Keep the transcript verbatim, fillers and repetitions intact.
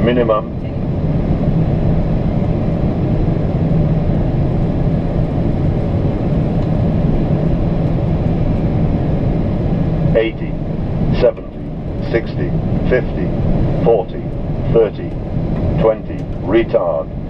minimum. eighty, seventy, sixty, fifty, forty, thirty, twenty, retard.